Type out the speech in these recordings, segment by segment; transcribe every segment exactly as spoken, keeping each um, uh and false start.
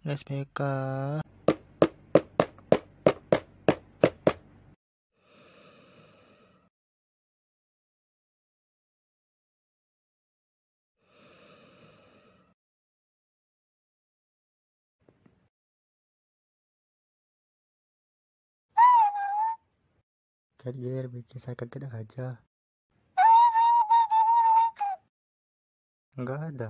S P K. Kadir bikin saya kaget aja. Enggak ada.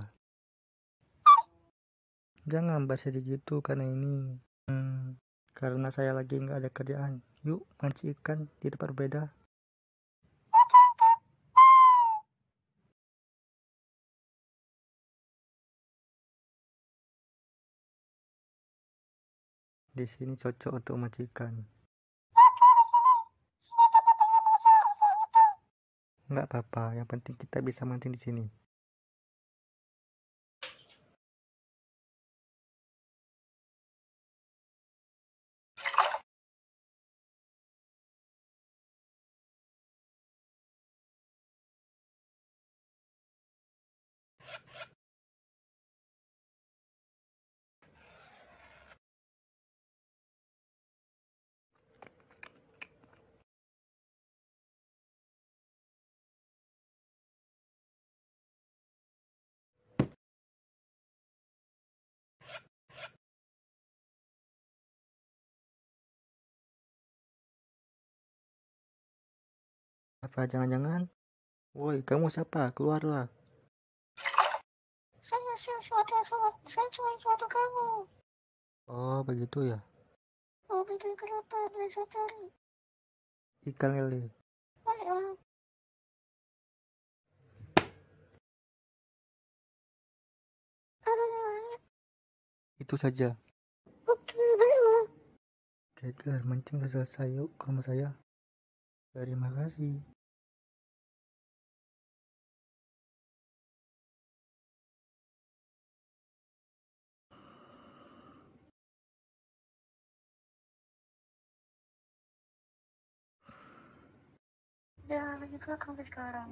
Jangan bahas gitu karena ini. Hmm, karena saya lagi nggak ada kerjaan. Yuk mancing ikan di tempat berbeda. Di sini cocok untuk mancing ikan. Nggak apa-apa, yang penting kita bisa mancing di sini. Apa jangan-jangan? Woi, kamu siapa? Keluarlah. Saya sesuatu yang saya cuma suatu kamu. Oh, begitu ya. Mau bikin kenapa? Biasa cari. Ikan lele. Baiklah. Ada yang lain? Itu saja. Oke, baiklah. Kadir, mancing udah selesai. Yuk ke rumah saya. Terima kasih. Ya, begitulah kamu sekarang.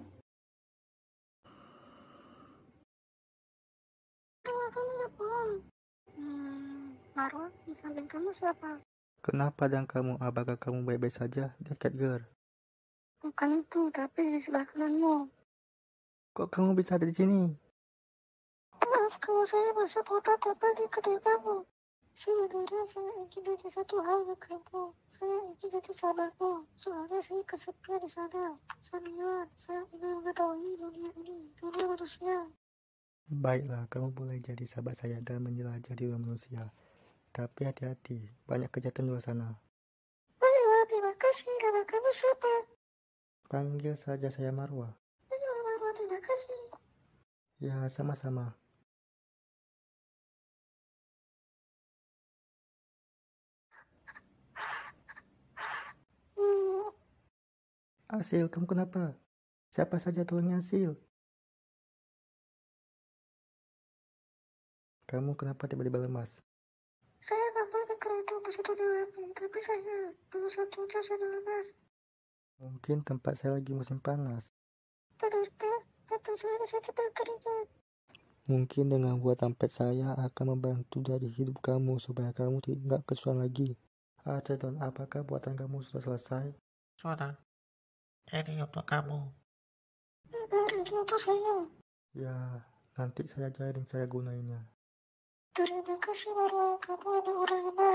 Aduh, kamu apa? Hmm, Marwa, di samping kamu siapa? Kenapa dan kamu? Apakah kamu baik-baik saja? Dekat Ger. Bukan itu, tapi di sebelah kananmu. Kok kamu bisa ada di sini? Maaf kalau saya masih botak tepat di kedai kamu. Sebenarnya saya ingin jadi satu hal ke kamu. Saya ingin jadi sahabatmu. Soalnya saya kesepian di sana. Sambil saya ingin mengetahui dunia ini, dunia manusia. Baiklah, kamu boleh jadi sahabat saya dan menjelajah di dunia manusia. Tapi hati-hati, banyak kejahatan di luar sana. Baiklah, terima kasih. Nama kamu siapa? Panggil saja saya Marwa. Baiklah, Marwa, terima kasih. Ya, sama-sama. Hmm, Asil, kamu kenapa? Siapa saja tolongnya Asil? Kamu kenapa tiba-tiba lemas? saya tambah ke kereta bersatu di tapi saya baru satu jam sudah lemas. Mungkin tempat saya lagi musim panas. Benarkah? Atau saya rasa cepat keringat? Mungkin dengan buatan pet saya akan membantu dari hidup kamu supaya kamu tidak kesusahan lagi. Adedon, apakah buatan kamu sudah selesai? Sudah, ini untuk kamu. Benar, ini untuk saya. Ya, nanti saya ajarin cara gunainya. Terima kasih, Marwa. Kamu adalah orang yang baik.